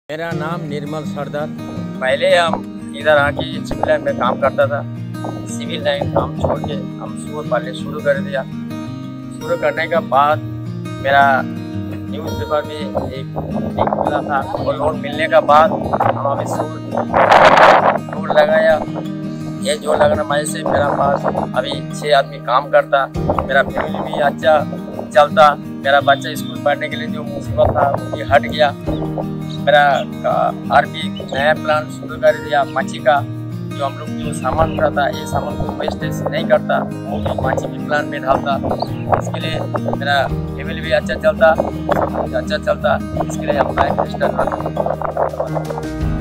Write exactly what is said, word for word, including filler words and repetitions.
मेरा नाम निर्मल सरदार। पहले हम इधर आके सिविल लाइन में काम करता था। सिविल लाइन काम छोड़ के हम सूअर पालने शुरू कर दिया। शुरू करने के बाद मेरा न्यूज़ पेपर में एक लिंक मिला था और लोन मिलने के बाद हम अभी सूअर जोड़ लगाया। ये जोड़ लगाने वजह से मेरा पास अभी छः आदमी काम करता। मेरा फैमिली भी अच्छा चलता। मेरा बच्चा स्कूल पढ़ने के लिए जो मुसीबत था वो भी हट गया। मेरा और भी नया प्लान शुरू कर दिया मच्छी का। जो हम लोग जो सामान उठाता ये सामान को वेस्टेज नहीं करता, वो भी मच्छी भी प्लान में डालता। इसके लिए मेरा फैमिली भी अच्छा चलता, सब कुछ अच्छा चलता। इसके लिए हम लाइफ स्टाइल